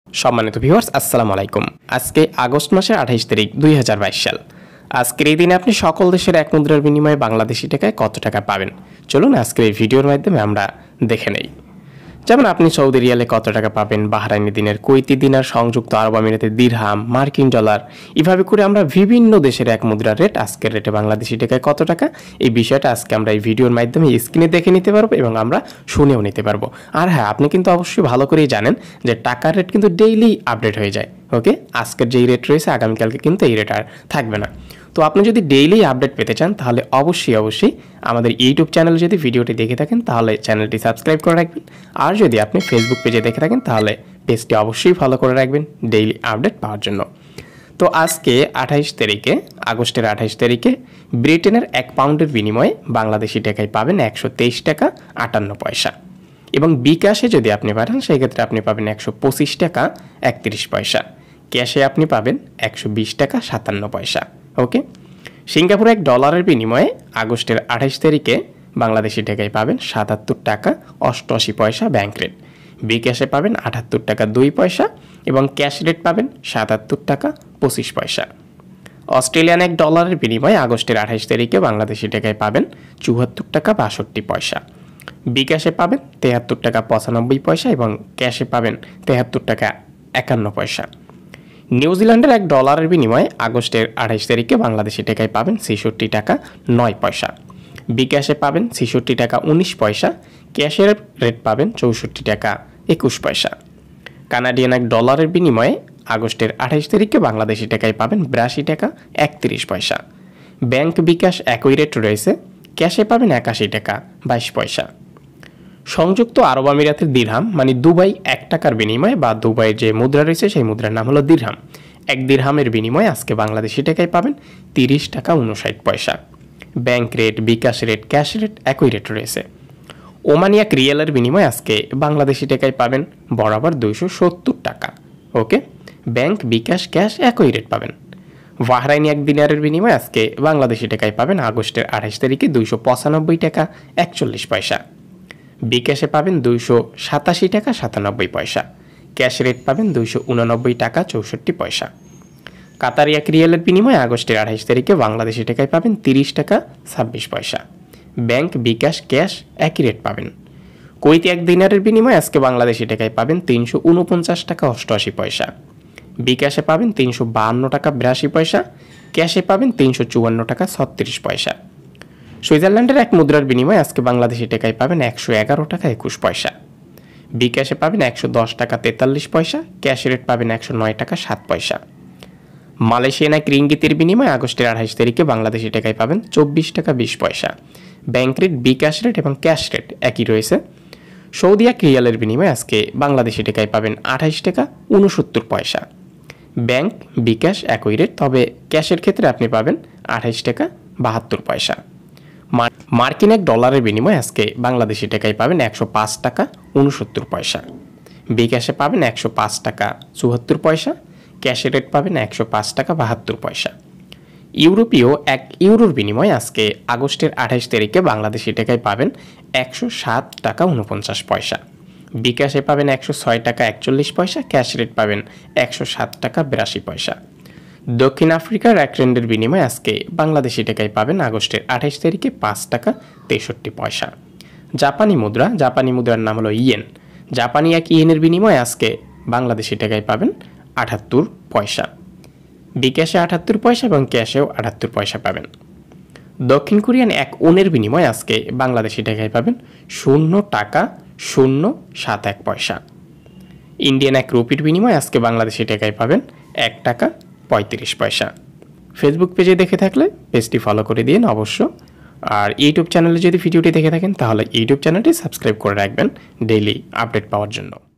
সম্মানিত ভিউয়ার্স আসসালামু আলাইকুম। আজকে আগস্ট মাসের 28 তারিখ 2022 সাল। আজকের এই দিনে আপনি সকল দেশের এক মুদ্রার বিনিময়ে বাংলাদেশি টাকায় কত টাকা পাবেন চলুন আজকের এই ভিডিওর মাধ্যমে আমরা দেখে নেই। যেমন আপনি সৌদি রিয়ালে কত টাকা পাবেন, বাহরাইনি দিনের, কুয়েতি দিনার, সংযুক্ত আরব আমিরাতের দিরহাম, মার্কিন ডলার, এভাবে করে আমরা বিভিন্ন দেশের এক মুদ্রার রেট, আজকের রেটে বাংলাদেশি টাকায় কত টাকা, এই বিষয়টা আজকে আমরা এই ভিডিওর মাধ্যমে স্ক্রিনে দেখে নিতে পারবো এবং আমরা শুনেও নিতে পারবো। আর হ্যাঁ, আপনি কিন্তু অবশ্যই ভালো করেই জানেন যে টাকার রেট কিন্তু ডেইলি আপডেট হয়ে যায়। ওকে, আজকের যেই রেট রয়েছে আগামীকালকে কিন্তু এই রেট আর থাকবে না। তো আপনি যদি ডেইলি আপডেট পেতে চান তাহলে অবশ্যই আমাদের ইউটিউব চ্যানেলে যদি ভিডিওটি দেখে থাকেন তাহলে চ্যানেলটি সাবস্ক্রাইব করে রাখবেন। আর যদি আপনি ফেসবুক পেজে দেখে থাকেন তাহলে পেজটি অবশ্যই ফলো করে রাখবেন ডেইলি আপডেট পাওয়ার জন্য। তো আজকে আগস্টের 28 তারিখে ব্রিটেনের 1 পাউন্ডের বিনিময়ে বাংলাদেশি টাকায় পাবেন 123 টাকা 58 পয়সা এবং বিকাশে যদি আপনি পাঠান সেক্ষেত্রে আপনি পাবেন 125 টাকা 31 পয়সা। ক্যাশে আপনি পাবেন 120 টাকা 57 পয়সা। ওকে, সিঙ্গাপুরে $1 বিনিময়ে আগস্টের 28 তারিখে বাংলাদেশি টাকায় পাবেন 77 টাকা 88 পয়সা ব্যাংক রেট। বিকাশে পাবেন 78 টাকা 2 পয়সা এবং ক্যাশ রেট পাবেন 77 টাকা 25 পয়সা। অস্ট্রেলিয়ান $1 বিনিময়ে আগস্টের 28 তারিখে বাংলাদেশি টাকায় পাবেন 74 টাকা 62 পয়সা। বিকাশে পাবেন 73 টাকা 95 পয়সা এবং ক্যাশে পাবেন 73 টাকা 51 পয়সা। নিউজিল্যান্ডের $1 বিনিময়ে আগস্টের 28 তারিখে বাংলাদেশি টাকায় পাবেন 66 টাকা 9 পয়সা। বিকাশে পাবেন 66 টাকা 19 পয়সা। ক্যাশের রেট পাবেন 64 টাকা 21 পয়সা। কানাডিয়ান $1 বিনিময়ে আগস্টের 28 তারিখে বাংলাদেশি টাকায় পাবেন 82 টাকা 31 পয়সা। ব্যাংক বিকাশ একই রেট রয়েছে। ক্যাশে পাবেন 81 টাকা 22 পয়সা। সংযুক্ত আরব আমিরাতের দিরহাম মানে দুবাই 1 টাকার বিনিময়ে বা দুবাইয়ের যে মুদ্রা রয়েছে সেই মুদ্রার নাম হলো দিরহাম। 1 দিরহামের বিনিময়ে আজকে বাংলাদেশি টাকায় পাবেন 30 টাকা 59 পয়সা। Bank rate, bKash rate, cash rate একই রেট রয়েছে। ওমানিয়া রিয়ালের বিনিময়ে আজকে বাংলাদেশি টাকায় পাবেন বরাবর 270 টাকা। ওকে, ব্যাংক, বিকাশ, ক্যাশ একই রেট পাবেন। বাহরাইনি 1 দিনারের বিনিময়ে আজকে বাংলাদেশি টাকায় পাবেন আগস্টের 28 তারিখে 295 টাকা 41 পয়সা। বিকাশে পাবেন 287 টাকা 97 পয়সা। ক্যাশ রেট পাবেন 289 টাকা 64 পয়সা। কাতারি 1 রিয়ালের বিনিময়ে আগস্টের 28 তারিখে বাংলাদেশি টাকায় পাবেন 30 টাকা 26 পয়সা। ব্যাংক, বিকাশ, ক্যাশ একই রেট পাবেন। কুয়েতি 1 দিনারের বিনিময়ে আজকে বাংলাদেশি টাকায় পাবেন 349 টাকা 88 পয়সা। বিকাশে পাবেন 352 টাকা 82 পয়সা। ক্যাশে পাবেন 354 টাকা 36 পয়সা। সুইজারল্যান্ডের 1 মুদ্রার বিনিময়ে আজকে বাংলাদেশি টাকায় পাবেন 111 টাকা 21 পয়সা। বিকাশে পাবেন 110 টাকা 43 পয়সা। ক্যাশ রেট পাবেন 109 টাকা 7 পয়সা। মালয়েশিয়ান 1 রিঙ্গিতের বিনিময়ে আগস্টের 28 তারিখে বাংলাদেশি টাকায় পাবেন 24 টাকা 20 পয়সা। ব্যাংক রেট, বিকাশ রেট এবং ক্যাশ রেট একই রয়েছে। সৌদি 1 রিয়ালের বিনিময়ে আজকে বাংলাদেশি টাকায় পাবেন 28 টাকা 69 পয়সা। ব্যাংক, বিকাশ একই রেট, তবে ক্যাশের ক্ষেত্রে আপনি পাবেন 28 টাকা 72 পয়সা। মার্কিন $1 বিনিময়ে আজকে বাংলাদেশি টাকায় পাবেন 105 টাকা 69 পয়সা। বিকাশে পাবেন 105 টাকা 74 পয়সা। ক্যাশে রেট পাবেন 105 টাকা 72 পয়সা। ইউরোপীয় 1 ইউরোর বিনিময়ে আজকে আগস্টের 28 তারিখে বাংলাদেশি টাকায় পাবেন 107 টাকা 49 পয়সা। বিকাশে পাবেন 106 টাকা 41 পয়সা। ক্যাশ রেট পাবেন 107 টাকা 82 পয়সা। দক্ষিণ আফ্রিকার 1 রান্ডের বিনিময়ে আজকে বাংলাদেশি টাকায় পাবেন আগস্টের 28 তারিখে 5 টাকা 63 পয়সা। জাপানি মুদ্রার নাম হলো ইয়েন। জাপানি 1 ইয়েনের বিনিময়ে আজকে বাংলাদেশি টাকায় পাবেন 78 পয়সা। বিকাশে 78 পয়সা এবং ক্যাশেও 78 পয়সা পাবেন। দক্ষিণ কোরিয়ান 1 ওনের বিনিময়ে আজকে বাংলাদেশি টাকায় পাবেন 0 টাকা 071 পয়সা। ইন্ডিয়ান 1 রুপির বিনিময়ে আজকে বাংলাদেশি টাকায় পাবেন 1 টাকা 35 পয়সা। ফেসবুক পেজে দেখে থাকলে পেজটি ফলো করে দিন অবশ্য। আর ইউটিউব চ্যানেলে যদি ভিডিওটি দেখে থাকেন তাহলে ইউটিউব চ্যানেলটি সাবস্ক্রাইব করে রাখবেন ডেইলি আপডেট পাওয়ার জন্য।